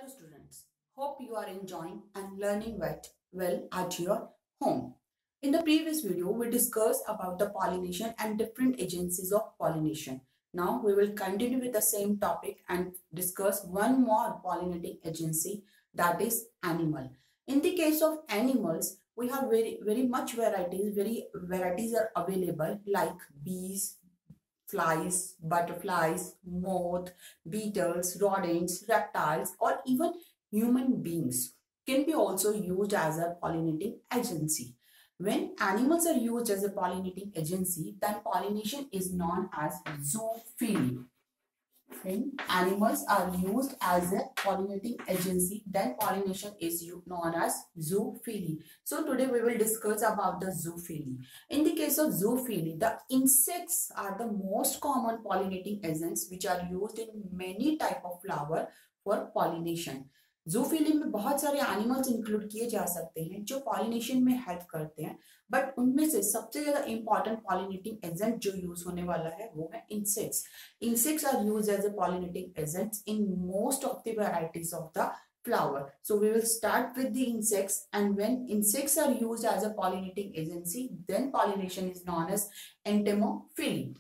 Hello students, hope you are enjoying and learning well at your home. In the previous video, we discussed about the pollination and different agencies of pollination. Now we will continue with the same topic and discuss one more pollinating agency, that is animal. In the case of animals, we have very much varieties are available like bees, flies, butterflies, moth, beetles, rodents, reptiles, or even human beings can be also used as a pollinating agency. When animals are used as a pollinating agency, then pollination is known as zoophily. When animals are used as a pollinating agency, then pollination is known as zoophily. So today we will discuss about the zoophily. In the case of zoophily, the insects are the most common pollinating agents which are used in many type of flower for pollination. Zoophily में बहुत सारे animals include किए जा सकते हैं जो pollination में help करते हैं, बट उनमें से सबसे ज्यादा इंपॉर्टेंट पॉलिनेटिंग एजेंट जो यूज होने वाला है वो है insects. Insects are used as a pollinating agents in most of the varieties of the flower. So we will start with the insects, and when insects are used as a pollinating agency, then pollination is known as entomophily.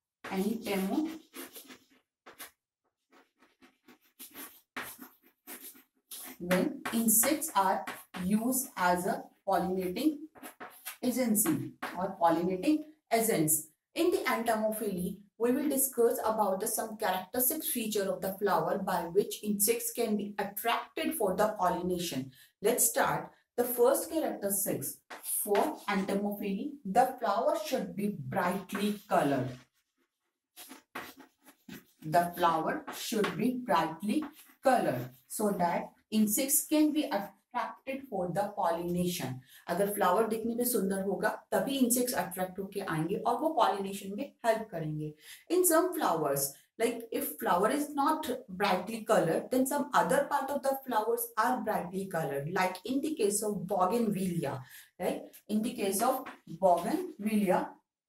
When insects are used as a pollinating agency or pollinating agents. In the entomophily, we will discuss about some characteristic feature of the flower by which insects can be attracted for the pollination. Let's start. The first characteristics for entomophily, the flower should be brightly colored. The flower should be brightly colored so that insects can be attracted for the pollination. अगर flower दिखने में सुंदर होगा तभी insects attract होके आएंगे और वो पॉलिनेशन में हेल्प करेंगे. In some flowers, like if flower is not brightly colored, then some other part of the flowers are brightly colored, like in the case of bougainvillea, right? In the case of bougainvillea,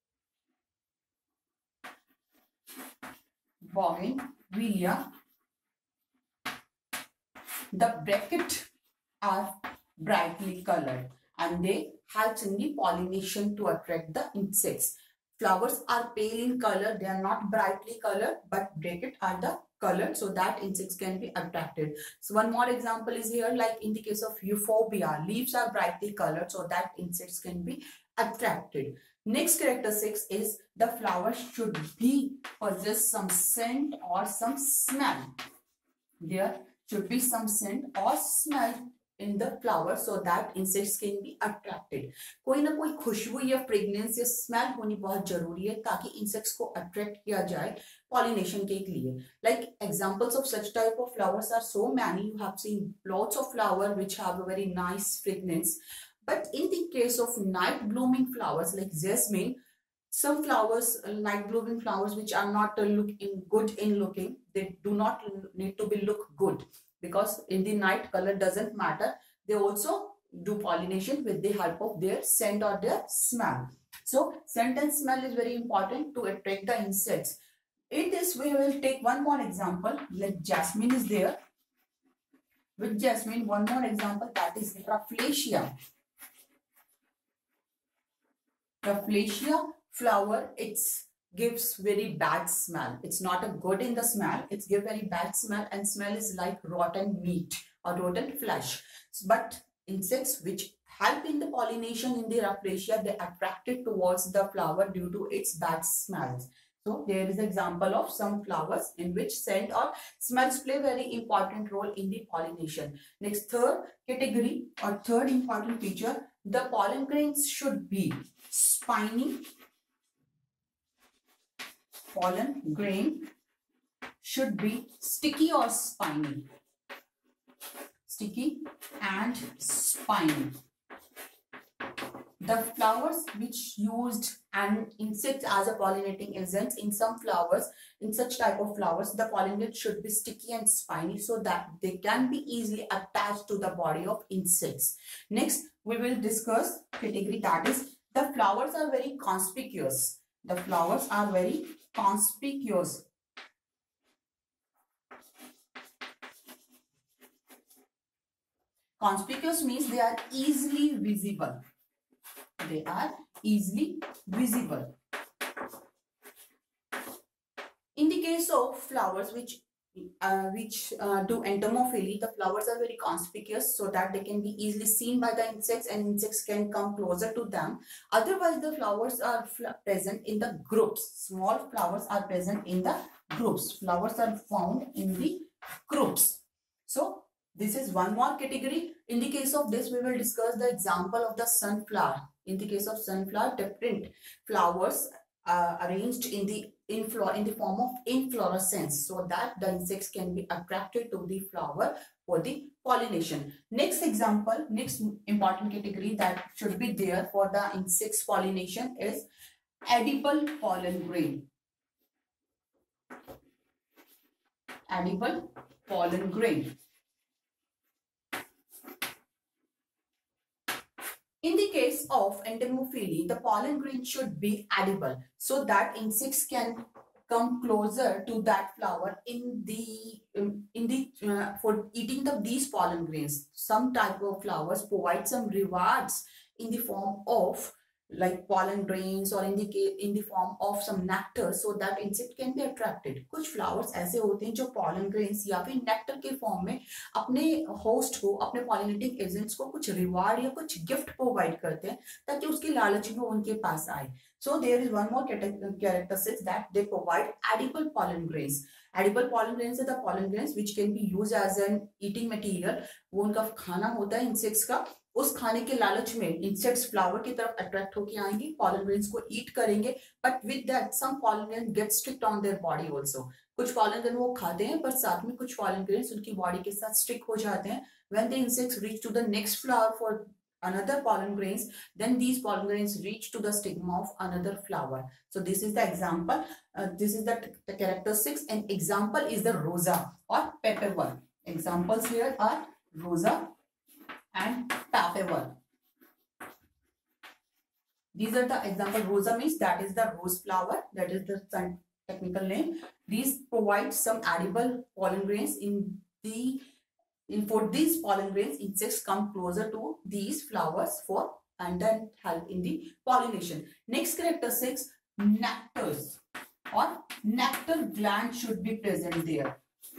the bracket are brightly colored and they help in the pollination to attract the insects. Flowers are pale in color, they are not brightly colored, but bracket are the colored so that insects can be attracted. So one more example is here, like in the case of euphorbia, leaves are brightly colored so that insects can be attracted. Next characteristic is the flower should be possess some scent or some smell. There should be some scent or smell in the flower so that insects can be attracted. कोई ना कोई खुशबू या fragrance या smell होनी बहुत जरूरी है ताकि इंसेक्ट्स को अट्रैक्ट किया जाए पॉलिनेशन के लिए. Like examples of such type of flowers are so many. You have seen lots of flowers which have a very nice fragrance. But in the case of night blooming flowers like jasmine, some flowers, night blooming flowers which are not good in looking, they do not need to be look good because in the night color doesn't matter. They also do pollination with the help of their scent or their smell. So scent and smell is very important to attract the insects. In this we will take one more example, like jasmine is there. With jasmine, one more example, that is Rafflesia. Rafflesia flower, it gives very bad smell. It's not a good in the smell. It's give very bad smell, and smell is like rotten meat or rotten flesh. But insects which help in the pollination in the Rafflesia, they attracted towards the flower due to its bad smells. So there is an example of some flowers in which scent or smells play very important role in the pollination. Next, third category or third important feature, the pollen grains should be spiny. Pollen grain should be sticky or spiny. Sticky and spiny. The flowers which used and insects as a pollinating agent, in some flowers, in such type of flowers, the pollen should be sticky and spiny so that they can be easily attached to the body of insects. Next, we will discuss category, that is the flowers are very conspicuous. The flowers are very conspicuous. Conspicuous means they are easily visible. They are easily visible. In the case of flowers which do entomophily, the flowers are very conspicuous so that they can be easily seen by the insects and insects can come closer to them. Otherwise, the flowers are present in the groups. Small flowers are present in the groups. Flowers are found in the groups. So, this is one more category. In the case of this, we will discuss the example of the sunflower. In the case of sunflower, different flowers arranged in the form of inflorescence so that the insects can be attracted to the flower for the pollination. Next example, next important category that should be there for the insects pollination is edible pollen grain. Edible pollen grain. In the case of entomophily, the pollen grain should be edible so that insects can come closer to that flower for eating these pollen grains. Some type of flowers provide some rewards in the form of like pollen grains or in the form of some nectar so that insect can be attracted. कुछ flowers ऐसे होते हैं जो pollen grains या फिर nectar के form में अपने host को, अपने pollinating agents को कुछ reward या कुछ gift provide करते हैं ताकि उसकी लालच में उनके पास आए. So there is one more characteristic that they provide edible pollen grains. Edible pollen grains are the pollen grains which can be used as an eating material. वो उनका खाना होता है insects का. उस खाने के लालच में इंसेक्ट्स फ्लावर की तरफ अट्रैक्ट होके आएंगे, पॉलन ग्रेन्स को ईट करेंगे, but with that some pollen grain get stick on their body also. कुछ पॉलन ग्रेन वो खाते हैं पर साथ में कुछ पॉलन ग्रेन्स उनकी बॉडी के साथ स्टिक हो जाते हैं. When the insects reach to the next flower for another pollen grains, then these pollen grains reach to the stigma of another flower. So this is the example. This is the characteristics. An example is the rosa or pepperworm. Examples here are rosa and pepperworm. These are the example. Rosa means that is the rose flower. That is the technical name. These provide some edible pollen grains for these pollen grains, insects come closer to these flowers and then help in the pollination. Next characteristics, nectars or nectar gland should be present there.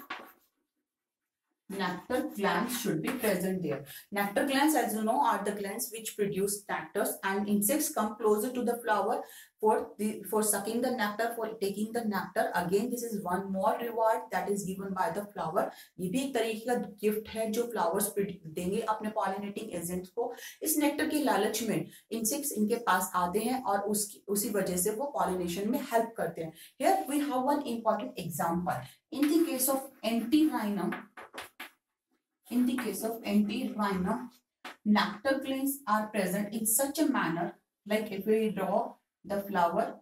Nectar glands should be present there. Nectar glands, as you know, are the glands which produce nectars, and insects come closer to the flower for sucking the nectar, for taking the nectar. Again, this is one more reward that is given by the flower. ये भी एक तरीके का gift है जो flowers देंगे अपने pollinating agents को. इस nectar के लालच में insects इनके पास आते हैं और उसी वजह से वो pollination में help करते हैं. Here we have one important example. In the case of antirrhinum, nectar glands are present in such a manner, like if we draw the flower,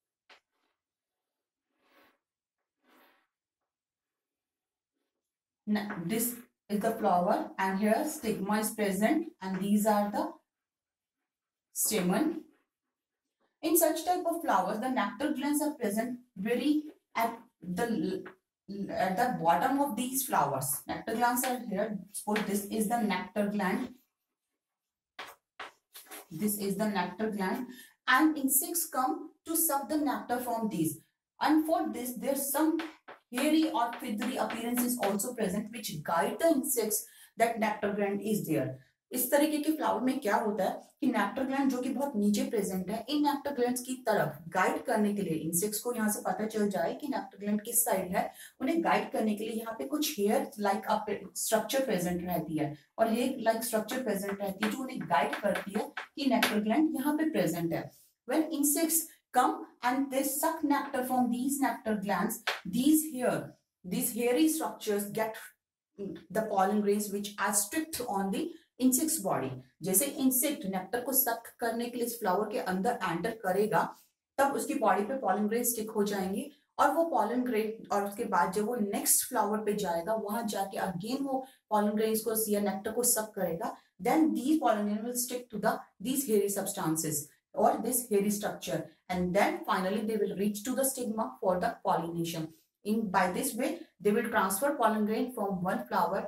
this is the flower and here stigma is present and these are the stamen. In such type of flowers, the nectar glands are present very at the bottom of these flowers. Nectar glands are here. Suppose this is the nectar gland. This is the nectar gland, and insects come to suck the nectar from these. And for this, there's some hairy or feathery appearances also present, which guide the insects that nectar gland is there. इस तरीके के flower में क्या होता है कि nectar gland जो कि बहुत नीचे प्रेजेंट है, इन नेक्टर ग्लैंड्स की तरफ गाइड करने के लिए इंसेक्ट्स को यहाँ से पता चल जाए कि नेक्टर ग्लैंड किस साइड है, उन्हें गाइड करने के लिए यहाँ पे कुछ हेयर लाइक स्ट्रक्चर प्रेजेंट रहती है और हेयर लाइक स्ट्रक्चर प्रेजेंट रहती है जो उन्हें गाइड करती है कि नेक्टर ग्लैंड यहाँ पे प्रेजेंट है. When insects come and they suck nectar from these nectar glands, these hairy structures get the pollen grains which are stripped on the insects body. जैसे इंसेक्ट नेक्टर को suck करने के लिए इस flower के अंदर एंटर करेगा तब उसकी बॉडी पे पॉलन ग्रेन स्टिक हो जाएंगे और वो पॉलन ग्रेन और उसके बाद जब वो नेक्स्ट फ्लावर पे जाएगा वहां जाके अगेन वो पॉलन ग्रेन्स को या नेक्टर को सक करेगा. Then these pollen grain will stick to these hairy substances or this hairy structure and then finally they will reach to the stigma for the pollination. By this way they will transfer pollen grain from one flower to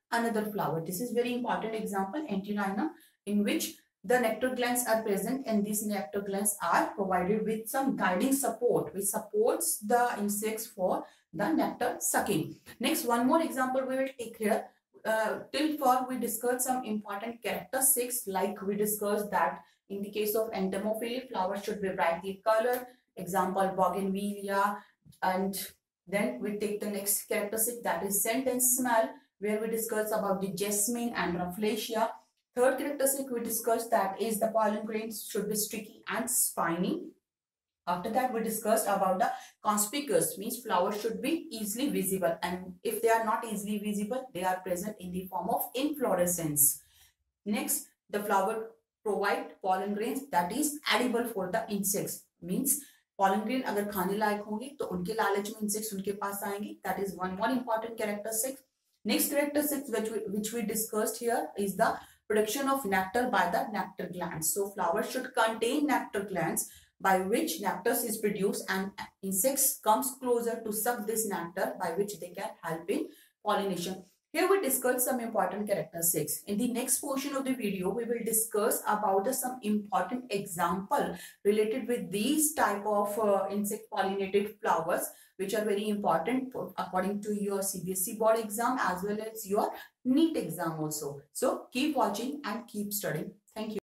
another flower. This is very important example, Antirrhinum, in which the nectar glands are present, and these nectar glands are provided with some guiding support which supports the insects for the nectar sucking. Next, one more example we will take here. Till far we discussed some important characteristics, like we discussed that in the case of Entomophily, flowers should be brightly colored, example bougainvillea. And then we take the next characteristic, that is scent and smell, where we discuss about the jasmine and rafflesia. Third characteristic we discussed, that is the pollen grains should be sticky and spiny. After that, we discussed about the conspicuous, means flowers should be easily visible, and if they are not easily visible, they are present in the form of inflorescence. Next, the flower provide pollen grains that is edible for the insects, means pollen grain अगर खाने लायक होंगे तो उनके लालच में insects उनके पास आएंगे. That is one more important characteristic. Next characteristic which we discussed here is the production of nectar by the nectar glands. So flowers should contain nectar glands by which nectar is produced, and insects comes closer to suck this nectar, by which they can help in pollination. Here we discussed some important characteristics. In the next portion of the video, we will discuss about some important example related with these type of insect pollinated flowers, which are very important according to your CBSE board exam as well as your Neet exam also. So keep watching and keep studying. Thank you.